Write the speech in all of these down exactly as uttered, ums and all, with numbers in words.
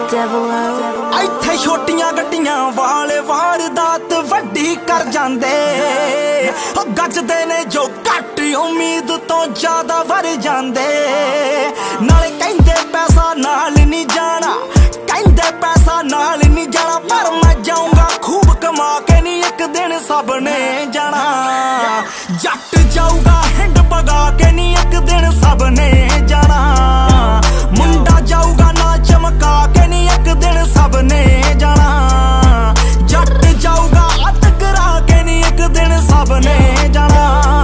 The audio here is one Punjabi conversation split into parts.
ਇੱਥੇ ਛੋਟੀਆਂ ਗੱਡੀਆਂ ਵਾਲੇ ਵਾਰਦਾਤ ਵੱਡੀ ਕਰ ਜਾਂਦੇ, ਉਹ ਗੱਜਦੇ ਨੇ ਜੋ ਘੱਟ ਉਮੀਦ ਤੋਂ ਜ਼ਿਆਦਾ ਵਰ ਜਾਂਦੇ। ਨਾਲੇ ਕਹਿੰਦੇ ਪੈਸਾ ਨਾਲ ਨਹੀਂ ਜਾਣਾ, ਕਹਿੰਦੇ ਪੈਸਾ ਨਾਲ ਨਹੀਂ ਜਾਣਾ, ਪਰ ਮੈਂ ਜਾਊਂਗਾ ਖੂਬ ਕਮਾ ਕੇ ਨਹੀਂ ਇੱਕ ਦਿਨ ਸਭ ਨੇ ਜਾਣਾ। ਜੱਟ ਜਾਊਗਾ ਹਿੰਡ ਪਗਾ ਕੇ ਨਹੀਂ ਇੱਕ ਦਿਨ ਸਭ ਨੇ ਜਾਣਾ। ਮੁੰਡਾ ਜਾਊਗਾ ਨਾ ਚਮਕਾ ਕੇ ਨਹੀਂ ਇੱਕ ਦਿਨ ਸਭ ਨੇ ਜਾਣਾ। ਜੱਟ ਜਾਊਗਾ ਅੱਤ ਕਰਾ ਕੇ ਨਹੀਂ ਇੱਕ ਦਿਨ ਸਭ ਨੇ ਜਾਣਾ।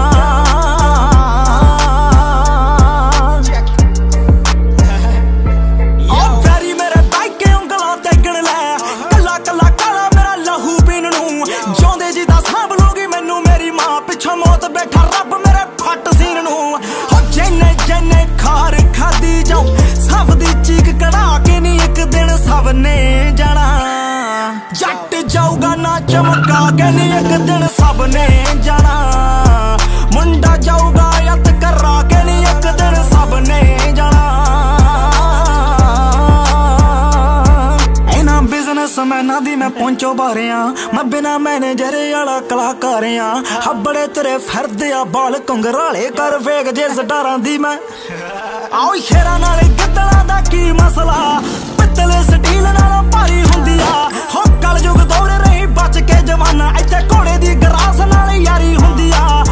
ਉਹ ਵੈਰੀ ਮੇਰੇ ਬਾਈ ਕੇ ਉਂਗਲਾਂ ਤੇ ਗਿਣ ਲੈ, ਕੱਲਾ ਕੱਲਾ ਕਾਲਾ ਮੇਰਾ ਲਹੂ ਪੀਣ ਨੂੰ। ਜਿਉਂਦੇ ਜੀ ਦਾ ਸਾਂਭ ਲੂਗੀ ਮੈਨੂੰ ਮੇਰੀ ਮਾਂ, ਪਿੱਛੋਂ ਮੌਤ ਬੈਠਾ ਰੱਬ ਮੇਰੇ ਫੱਟ ਸੀਨ ਨੂੰ। ਹੋ ਜਿੰਨੇ ਜਿੰਨੇ ਖਾਰ ਖਾਦੀ ਜਾਊ ਸਭ ਦੀ ਚੀਕ ਕਢਾ ਕੇ ਨਹੀਂ ਇੱਕ ਦਿਨ ਸਭ ਨੇ ਜਾਣਾ। ਜੱਟ ਜਾਊਗਾ ਨਾ ਚਮਕਾ ਕੇ ਨਹੀਂ ਇੱਕ ਦਿਨ ਸਭ ਨੇ ਜਾਣਾ। ਮੁੰਡਾ ਜਾਊਗਾ ਅੱਤ ਕਰਾ ਕੇ ਨਹੀਂ ਇੱਕ ਦਿਨ ਸਭ ਨੇ ਜਾਣਾ। ਇਹਨਾਂ ਬਿਜ਼ਨਸਮੈਨਾਂ ਦੀ ਮੈਂ ਪਹੁੰਚੋ ਬਾਰਿਆਂ, ਮੈਂ ਬਿਨਾ ਮੈਨੇਜਰ ਵਾਲਾ ਕਲਾਕਾਰ ਆ। ਹੱਬੜੇ ਤੇਰੇ ਫਿਰਦੇ ਆ ਬਾਲ ਕੰਗਰਾਲੇ ਕਰ ਵੇਖ ਜੇ ਸਟਾਰਾਂ ਦੀ ਮੈਂ। ਆਓ ਸ਼ੇਰਾਂ ਨਾਲ ਗਿੱਦੜਾਂ ਦਾ ਕੀ ਮਸਲਾ, ਪਿੱਤਲ ਸਟੀਲ ਨਾਲੋਂ ਭਾਰੀ ਹੁੰਦੀ ਆ। ਹੋ ਕਲਯੁਗ ਦੌੜ ਰਹੀ ਬਚ ਕੇ ਜਵਾਨਾ, ਇੱਥੇ ਘੋੜੇ ਦੀ ਗਰਾਸ ਨਾਲ ਯਾਰੀ ਹੁੰਦੀ ਆ।